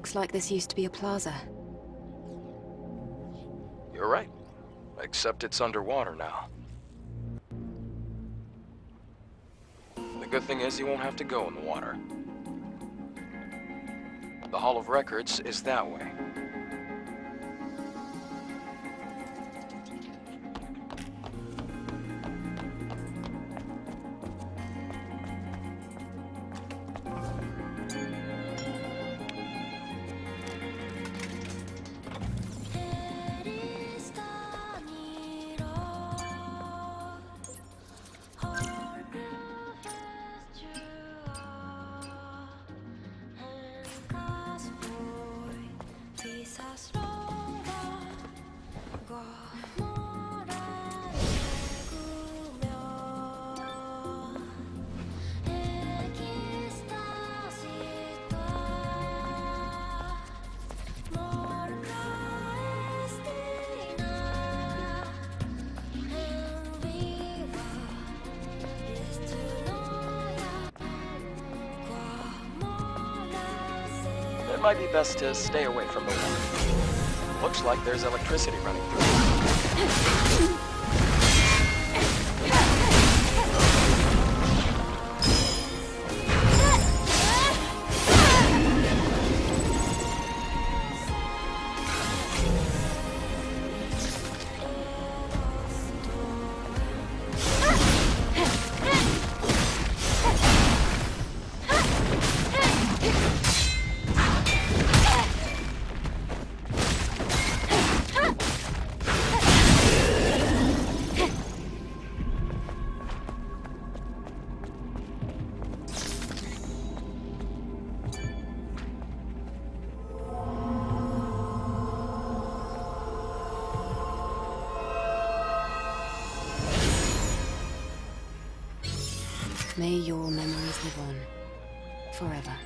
Looks like this used to be a plaza. You're right. Except it's underwater now. The good thing is you won't have to go in the water. The Hall of Records is that way. It might be best to stay away from the water. Looks like there's electricity running through it. May your memories live on. Forever.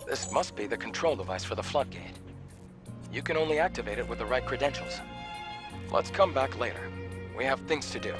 This must be the control device for the floodgate. You can only activate it with the right credentials. Let's come back later. We have things to do.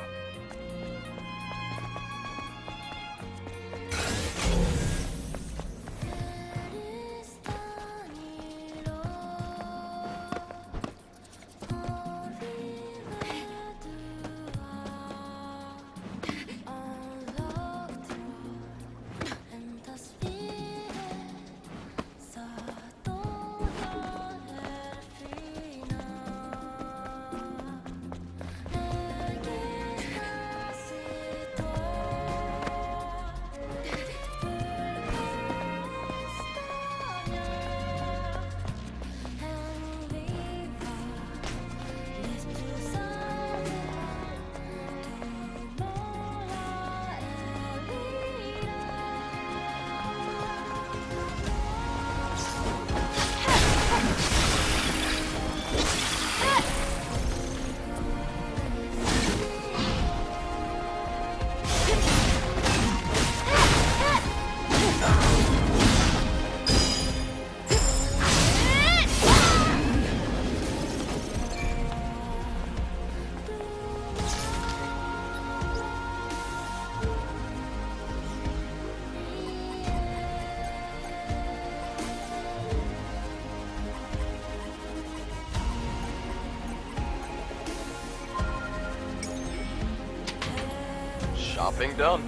Shopping done.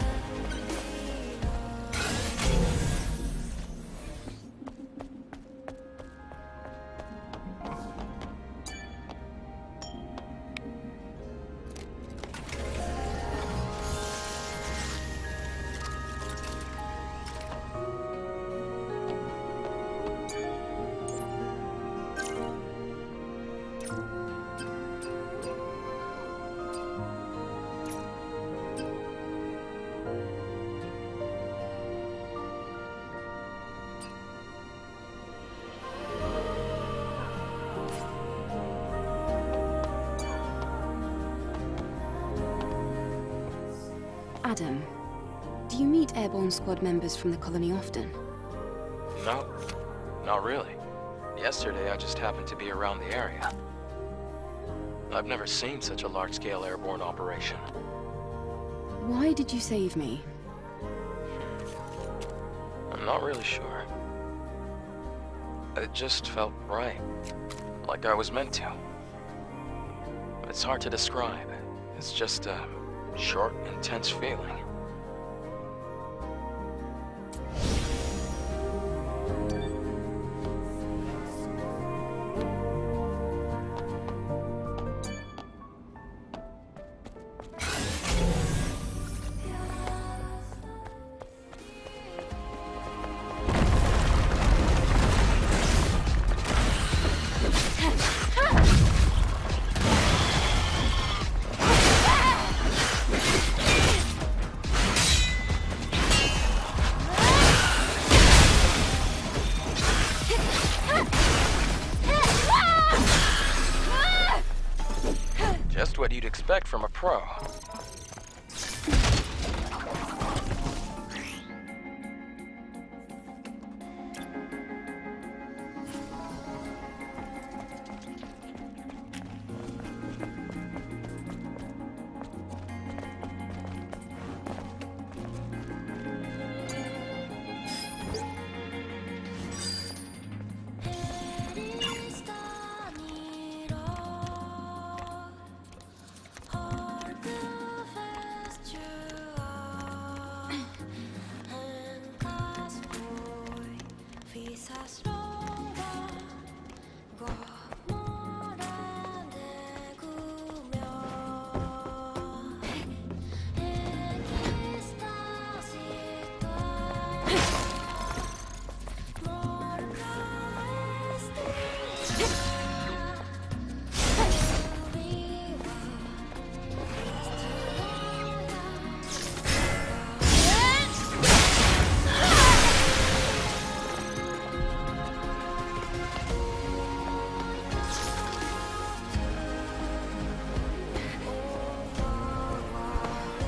Adam, do you meet Airborne Squad members from the colony often? No, not really. Yesterday I just happened to be around the area. I've never seen such a large-scale airborne operation. Why did you save me? I'm not really sure. It just felt right. Like I was meant to. But it's hard to describe. It's just a short, intense feeling. Just what you'd expect from a pro.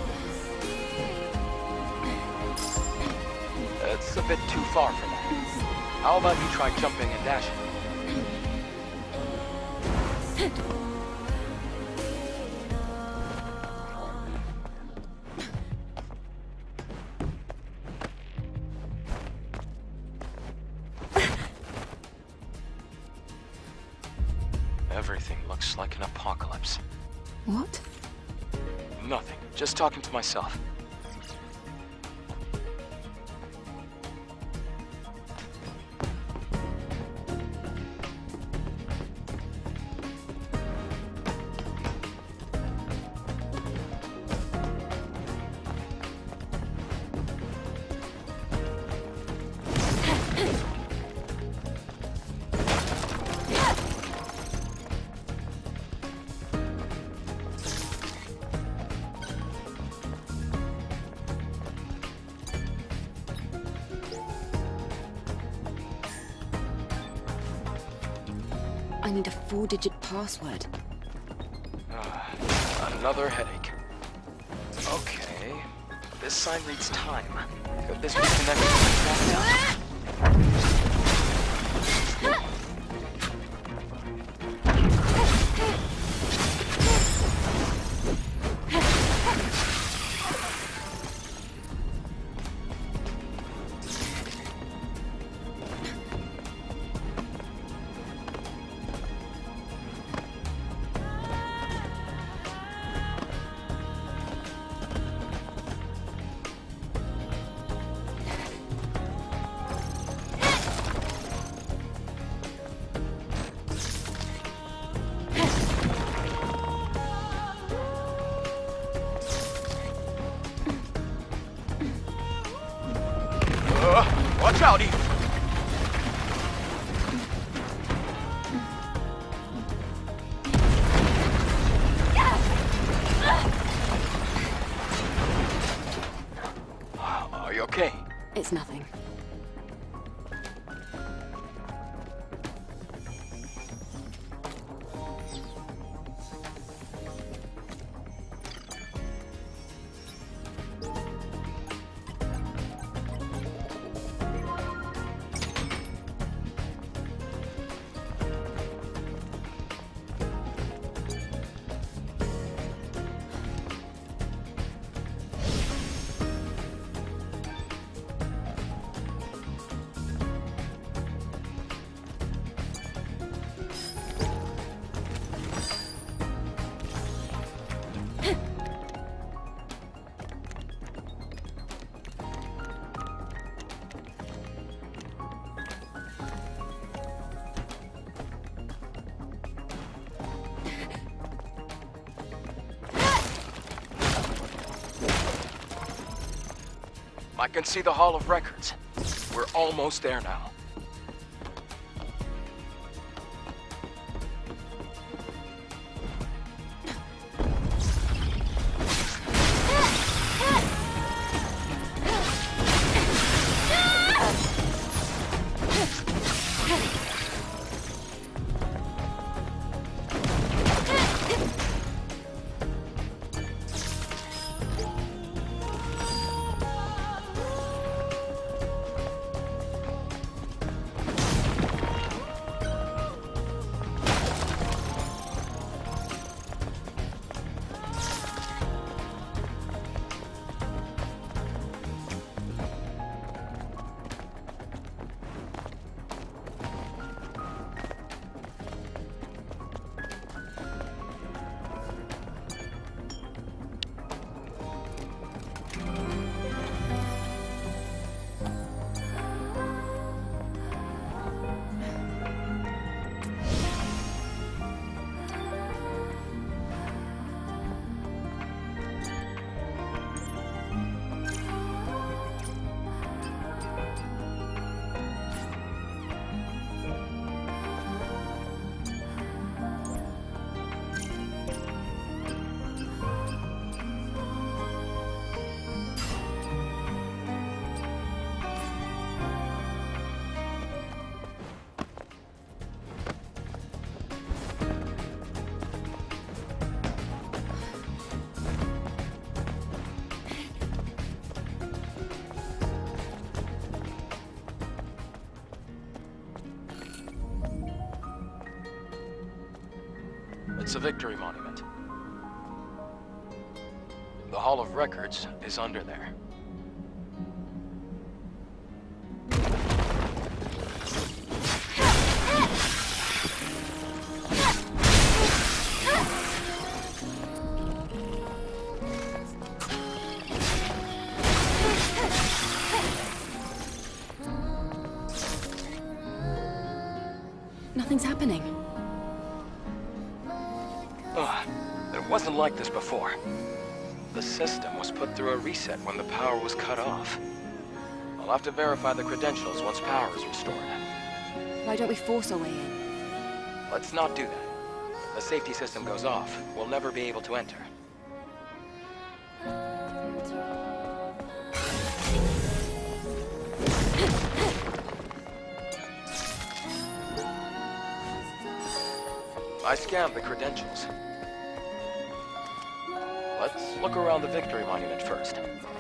It's a bit too far for that. How about you try jumping and dashing? Everything looks like an apocalypse. What? Nothing. Just talking to myself. I need a 4-digit password. Another headache. Okay. This sign reads time. Could this be connected to the countdown? Watch out, Eve! Are you okay? It's nothing. I can see the Hall of Records. We're almost there now. It's a victory monument. The Hall of Records is under there. Nothing's happening. It wasn't like this before. The system was put through a reset when the power was cut off. I'll have to verify the credentials once power is restored. Why don't we force our way in? Let's not do that. If the safety system goes off, we'll never be able to enter. I scanned the credentials. Let's look around the Victory Monument first.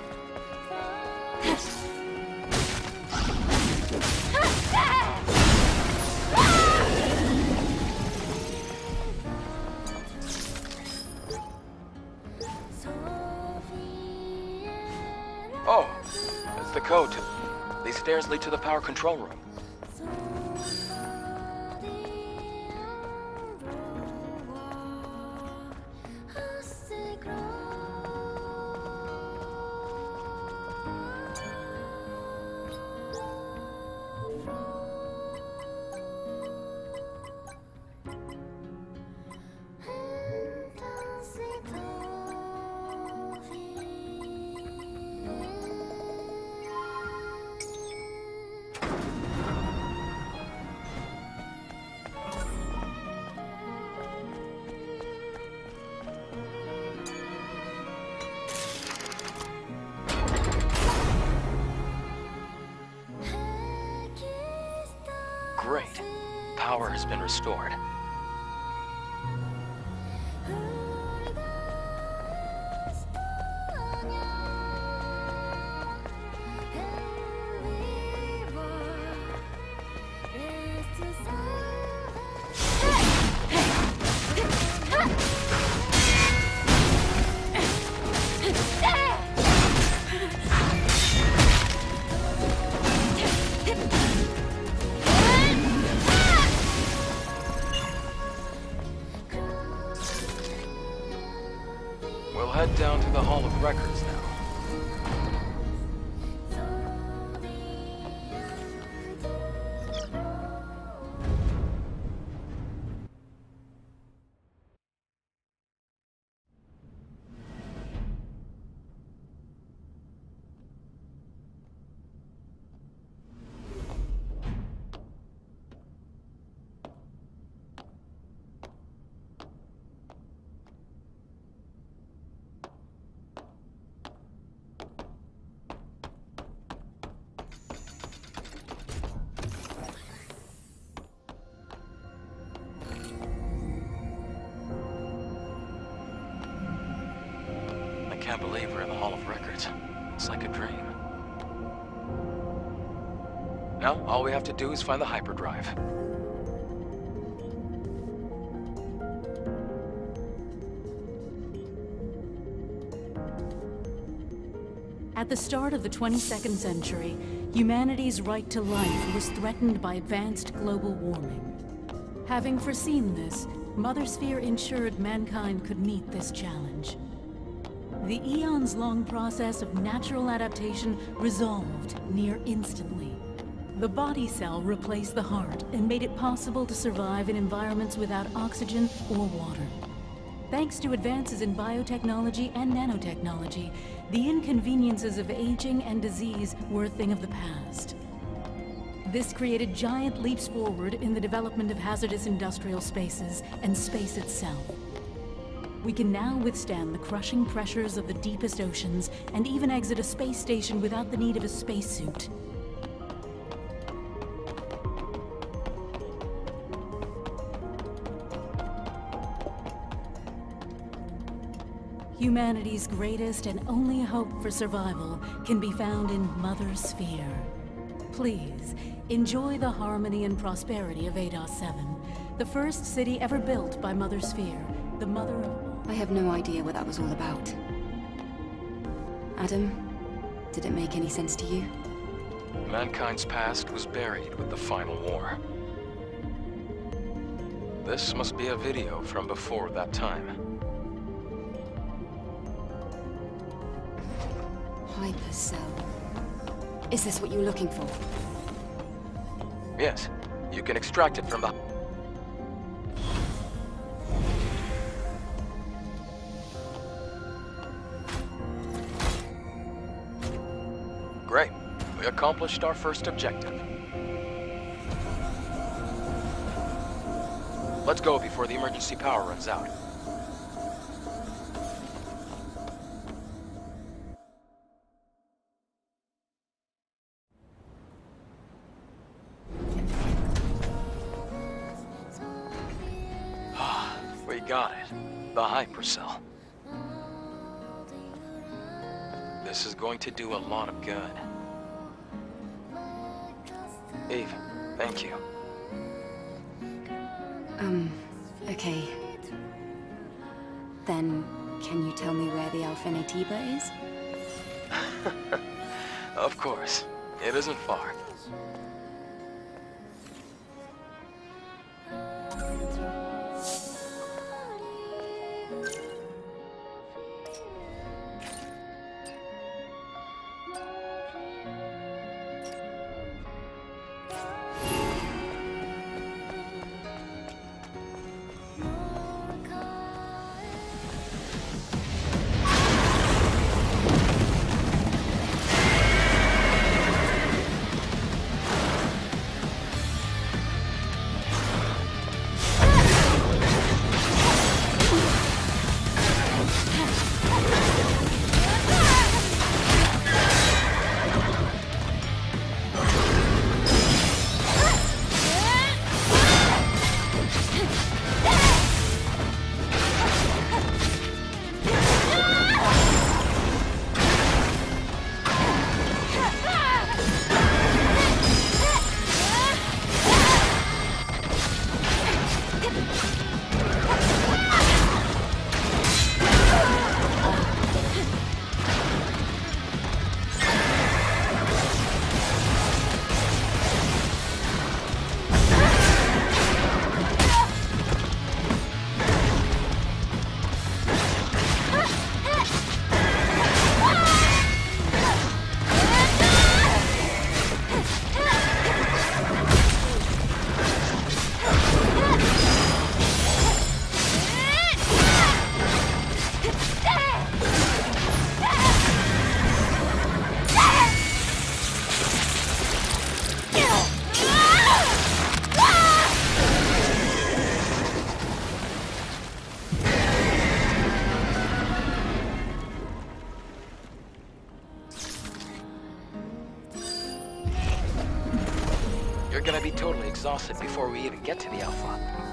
Oh, that's the code. These stairs lead to the power control room. Great. Power has been restored. We'll head down to the Hall of Records now. I can't believe we're in the Hall of Records. It's like a dream. Now, all we have to do is find the hyperdrive. At the start of the 22nd century, humanity's right to life was threatened by advanced global warming. Having foreseen this, Mother Sphere ensured mankind could meet this challenge. The eons-long process of natural adaptation resolved near instantly. The body cell replaced the heart and made it possible to survive in environments without oxygen or water. Thanks to advances in biotechnology and nanotechnology, the inconveniences of aging and disease were a thing of the past. This created giant leaps forward in the development of hazardous industrial spaces and space itself. We can now withstand the crushing pressures of the deepest oceans and even exit a space station without the need of a spacesuit. Humanity's greatest and only hope for survival can be found in Mother Sphere. Please, enjoy the harmony and prosperity of Ados 7, the first city ever built by Mother Sphere, the mother of... I have no idea what that was all about. Adam, did it make any sense to you? Mankind's past was buried with the final war. This must be a video from before that time. Hypercell. Is this what you were looking for? Yes, you can extract it from the... Great. We accomplished our first objective. Let's go before the emergency power runs out. We got it. The Hypercell. This is going to do a lot of good. Eve, thank you. Okay. Then, can you tell me where the Alpha Natiba is? Of course. It isn't far. You're gonna be totally exhausted before we even get to the Alpha.